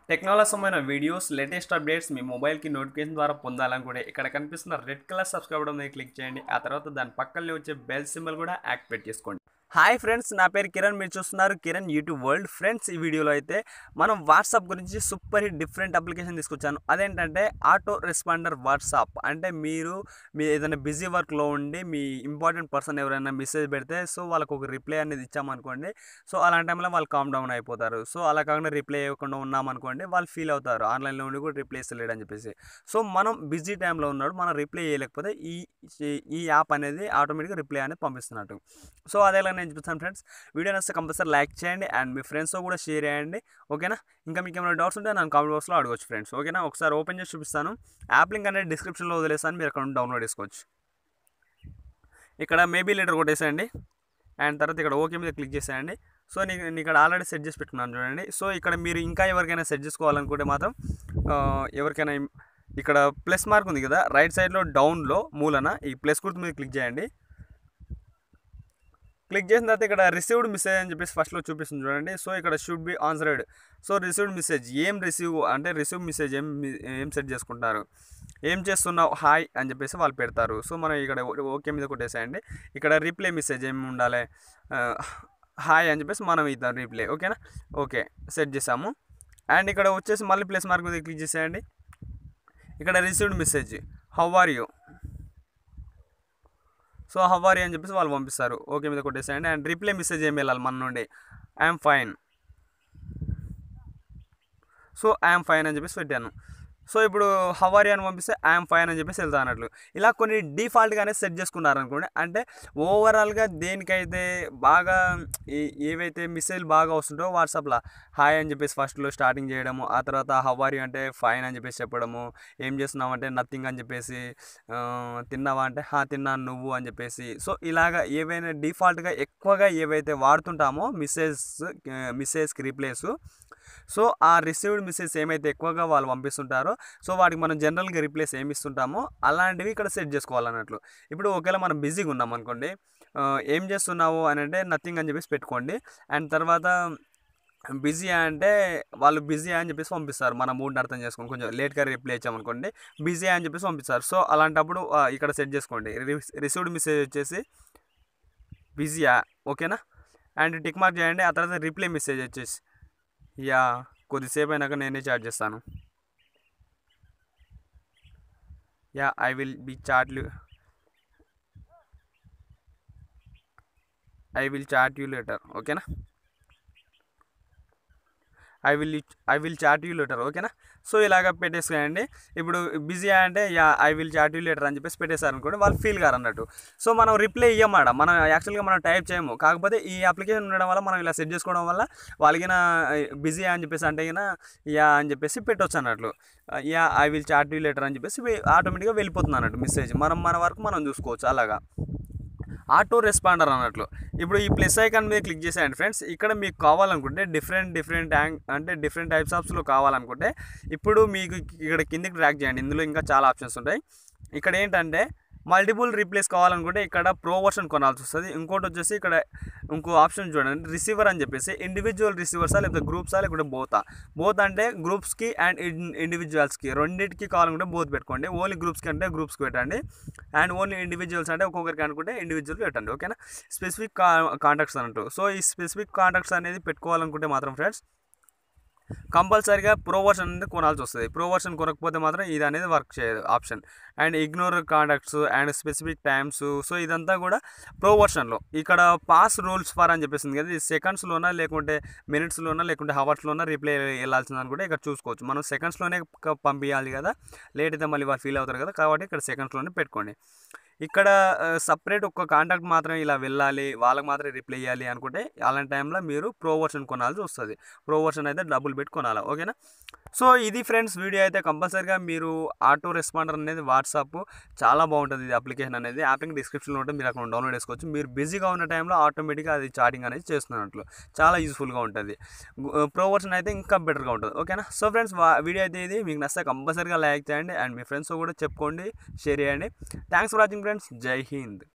Technology సంబంధించిన videos latest updates మీ మొబైల్కి notification ద్వారా పొందాలనుకుంటే ఇక్కడ కనిపిస్తున్న రెడ్ కలర్ సబ్స్క్రైబ్ బటన్ మీద క్లిక్ చేయండి. ఆ తర్వాత దాని పక్కనే వచ్చే బెల్ సింబల్ కూడా యాక్టివేట్ చేసుకోండి. హాయ్ ఫ్రెండ్స్, నా పేరు కిరణ్. మీరు చూస్తున్నారు కిరణ్ యూట్యూబ్ వరల్డ్. ఫ్రెండ్స్, ఈ వీడియోలో అయితే మనం వాట్సాప్ గురించి సూపర్ హిట్ డిఫరెంట్ అప్లికేషన్ తీసుకొచ్చాను. అదేంటంటే ఆటో రెస్పాండర్ వాట్సాప్. అంటే మీరు ఏదైనా బిజీ వర్క్లో ఉండి మీ ఇంపార్టెంట్ పర్సన్ ఎవరైనా మెసేజ్ పెడితే సో వాళ్ళకు ఒక రిప్లై అనేది ఇచ్చామనుకోండి. సో అలాంటి టైంలో వాళ్ళు కామ్ డౌన్ అయిపోతారు. సో అలా కాకుండా రిప్లై ఇవ్వకుండా ఉన్నామనుకోండి, వాళ్ళు ఫీల్ అవుతారు ఆన్లైన్లో ఉండి కూడా రిప్లై ఇస్తలేడు అని చెప్పేసి. సో మనం బిజీ టైంలో ఉన్నాడు, మనం రిప్లై చేయలేకపోతే ఈ యాప్ అనేది ఆటోమేటిక్గా రిప్లై అనేది పంపిస్తున్నట్టు. సో అదేలా నేను చూపిస్తాను ఫ్రెండ్స్. వీడియో నచ్చితే కంపల్సరీ లైక్ చేయండి అండ్ మీ ఫ్రెండ్స్తో కూడా షేర్ చేయండి. ఓకేనా? ఇంకా మీకు ఏమైనా డౌట్స్ ఉంటే నన్ను కామెంట్ బాక్స్లో అడగవచ్చు ఫ్రెండ్స్. ఓకేనా? ఒకసారి ఓపెన్ చేసి చూపిస్తాను. యాప్ లింక్ అనేది డిస్క్రిప్షన్లో వదిలేస్తాను, మీరు అక్కడ డౌన్లోడ్ చేసుకోవచ్చు. ఇక్కడ మేబీ లెటర్ కొట్టేసేయండి అండ్ తర్వాత ఇక్కడ ఓకే మీద క్లిక్ చేసేయండి. సో నేను ఇక్కడ ఆల్రెడీ సెట్ చేసి పెట్టుకున్నాను చూడండి. సో ఇక్కడ మీరు ఇంకా ఎవరికైనా సెట్ చేసుకోవాలనుకుంటే మాత్రం ఎవరికైనా ఇక్కడ ప్లస్ మార్క్ ఉంది కదా, రైట్ సైడ్లో డౌన్లో మూలన ఈ ప్లస్ గుర్తు మీద క్లిక్ చేయండి. క్లిక్ చేసిన తర్వాత ఇక్కడ రిసీవ్డ్ మెసేజ్ అని చెప్పేసి ఫస్ట్లో చూపిస్తుంది చూడండి. సో ఇక్కడ should be answered. So received message ఏం రిసీవ్ మెసేజ్ ఏం సెట్ చేసుకుంటారు, ఏం చేస్తున్నావు హాయ్ అని చెప్పేసి వాళ్ళు పెడతారు. సో మనం ఇక్కడ ఓకే మీద కొట్టేసేయండి. ఇక్కడ రిప్లై మెసేజ్ ఏమి ఉండాలి, హాయ్ అని చెప్పేసి మనం ఇద్దాం రిప్లై. ఓకేనా? ఓకే, సెట్ చేసాము. అండ్ ఇక్కడ వచ్చేసి మళ్ళీ ప్లస్ మార్క్ మీద క్లిక్ చేసేయండి. ఇక్కడ received message how are you. So how are you అని చెప్పేసి వాళ్ళు పంపిస్తారు. ఓకే మీద కొట్టేసేయండి. అండ్ రిప్లై మెసేజ్ ఏం వెళ్ళాలి మన నుండి, I'm fine. So I'm fine అని చెప్పేసి పెట్టాను. సో ఇప్పుడు హౌ ఆర్ యూ అని పంపిస్తే ఐఎమ్ ఫైన్ అని చెప్పేసి వెళ్తా అన్నట్లు. ఇలా కొన్ని డిఫాల్ట్గానే సెట్ చేసుకున్నారనుకోండి. అంటే ఓవరాల్గా దేనికైతే బాగా ఏవైతే మెసేజ్లు బాగా వస్తుంటాయో వాట్సాప్లో హాయ్ అని చెప్పేసి ఫస్ట్లో స్టార్టింగ్ చేయడము, ఆ తర్వాత హౌ ఆర్ యూ అంటే ఫైన్ అని చెప్పేసి చెప్పడము, ఏం చేస్తున్నావు అంటే నథింగ్ అని చెప్పేసి, తిన్నావా అంటే తిన్నాను నువ్వు అని చెప్పేసి. సో ఇలాగా ఏవైనా డిఫాల్ట్గా ఎక్కువగా ఏవైతే వాడుతుంటామో మెసేజ్కి రీప్లేస్, సో ఆ రిసీవ్డ్ మెసేజ్ ఏమైతే ఎక్కువగా వాళ్ళు పంపిస్తుంటారో సో వాటికి మనం జనరల్గా రిప్లేస్ ఏమి ఇస్తుంటామో అలాంటివి ఇక్కడ సెట్ చేసుకోవాలన్నట్లు. ఇప్పుడు ఒకవేళ మనం బిజీగా ఉన్నాం అనుకోండి, ఏం చేస్తున్నావు అని అంటే నథింగ్ అని చెప్పేసి పెట్టుకోండి. అండ్ తర్వాత బిజీ అంటే వాళ్ళు బిజీ అని చెప్పేసి పంపిస్తారు. మన మూడ్ని అర్థం చేసుకొని కొంచెం లేట్గా రిప్లై ఇచ్చామనుకోండి, బిజీ అని చెప్పేసి పంపిస్తారు. సో అలాంటప్పుడు ఇక్కడ సెట్ చేసుకోండి. రిసీవ్డ్ మెసేజ్ వచ్చేసి బిజీయా, ఓకేనా? అండ్ టిక్ మార్క్ చేయండి. ఆ తర్వాత రిప్లై మెసేజ్ వచ్చేసి యా, కొద్దిసేపు అయినాక నేనే చాట్ చేస్తాను. Yeah, I will chat you later. ఓకేనా? I will chat you later. ఓకేనా? సో ఇలాగ పెట్టేసుకోండి. ఇప్పుడు బిజీ అంటే yeah I will chat you later అని చెప్పేసి పెట్టేశారు అనుకోండి, వాళ్ళు ఫీల్ కారు అన్నట్టు. సో మనం రిప్లై ఇవ్వమాట, మనం యాక్చువల్గా మనం టైప్ చేయము. కాకపోతే ఈ అప్లికేషన్ ఉండడం వల్ల మనం ఇలా సెట్ చేసుకోవడం వల్ల వాళ్ళకి బిజీ అని చెప్పేసి అంటే యా అని చెప్పేసి పెట్టవచ్చు అన్నట్లు. Yeah I will chat you later అని చెప్పేసి ఆటోమేటిక్గా వెళ్ళిపోతుంది అన్నట్టు మెసేజ్. మన వరకు మనం చూసుకోవచ్చు. అలాగా ఆటో రెస్పాండర్ అన్నట్లు. ఇప్పుడు ఈ ప్లస్ ఐకాన్ మీద క్లిక్ చేసేయండి ఫ్రెండ్స్. ఇక్కడ మీకు కావాలనుకుంటే డిఫరెంట్ టైప్స్ ఆప్స్లో కావాలనుకుంటే ఇప్పుడు మీకు ఇక్కడ కిందికి ట్రాక్ చేయండి. ఇందులో ఇంకా చాలా ఆప్షన్స్ ఉంటాయి. ఇక్కడ ఏంటంటే మల్టిపుల్ రీప్లేస్ కావాలనుకుంటే ఇక్కడ ప్రో వర్షన్ కొనాల్సి వస్తుంది. ఇంకోటి వచ్చేసి ఇక్కడ ఇంకో ఆప్షన్ చూడండి, రిసీవర్ అని చెప్పేసి ఇండివిజువల్ రిసీవర్సా లేకపోతే గ్రూప్సా లేకపోతే బోత్ అంటే గ్రూప్స్కి అండ్ ఇండివిజువల్స్కి రెండింటికి కావాలనుకుంటే బోత్ పెట్టుకోండి. ఓన్లీ గ్రూప్స్కి అంటే గ్రూప్స్కి పెట్టండి. అండ్ ఓన్లీ ఇండివిజువల్స్ అంటే ఒక్కొక్కరికి అనుకుంటే ఇండివిజువల్ పెట్టండి. ఓకేనా? స్పెసిఫిక్ కాంటాక్ట్స్ అన్నట్టు. సో ఈ స్పెసిఫిక్ కాంటాక్ట్స్ అనేది పెట్టుకోవాలనుకుంటే మాత్రం ఫ్రెండ్స్ కంపల్సరీగా ప్రో వర్షన్ అనేది కొనాల్సి వస్తుంది. ప్రో వర్షన్ కొనకపోతే మాత్రం ఇది అనేది వర్క్ చేయదు option. And ignore contacts and specific times, so ఇదంతా కూడా ప్రో వర్షన్లో. ఇక్కడ పాస్ రూల్స్ ఫర్ అని చెప్పేసింది కదా, ఇది సెకండ్స్లోనా లేకుంటే మినిట్స్లోనా లేకుంటే హవర్స్లోనా రిప్లై వెళ్ళాల్సింది అనుకుంటే ఇక్కడ చూసుకోవచ్చు. మనం సెకండ్స్లోనే పంపించాలి కదా, లేట్ అయితే మళ్ళీ వాళ్ళు ఫీల్ అవుతారు కదా, కాబట్టి ఇక్కడ సెకండ్స్లోనే పెట్టుకోండి. ఇక్కడ సపరేట్ ఒక కాంటాక్ట్ మాత్రం ఇలా వెళ్ళాలి, వాళ్ళకి మాత్రం రిప్లై ఇవ్వాలి అనుకుంటే అలాంటి టైంలో మీరు ప్రో వర్షన్ కొనాల్సి వస్తుంది. ప్రో వర్షన్ అయితే డబ్బులు పెట్టి కొనాలి. ఓకేనా? సో ఇది ఫ్రెండ్స్ వీడియో అయితే. కంపల్సరీగా మీరు ఆటో రెస్పాండర్ అనేది వాట్సాప్ చాలా బాగుంటుంది. ఇది అప్లికేషన్ అనేది యాప్ లింక్ డిస్క్రిప్షన్లో ఉంటుంది, మీరు అక్కడ డౌన్లోడ్ చేసుకోవచ్చు. మీరు బిజీగా ఉన్న టైంలో ఆటోమేటిక్గా అది చాటింగ్ అనేది చేస్తున్నట్లు చాలా యూస్ఫుల్గా ఉంటుంది. ప్రో వర్షన్ అయితే ఇంకా బెటర్గా ఉంటుంది. ఓకేనా? సో ఫ్రెండ్స్ వీడియో అయితే ఇది మీకు నచ్చితే కంపల్సరీగా లైక్ చేయండి అండ్ మీ ఫ్రెండ్స్ కూడా చెప్పుకోండి, షేర్ చేయండి. Thanks for watching friends. Jai Hind.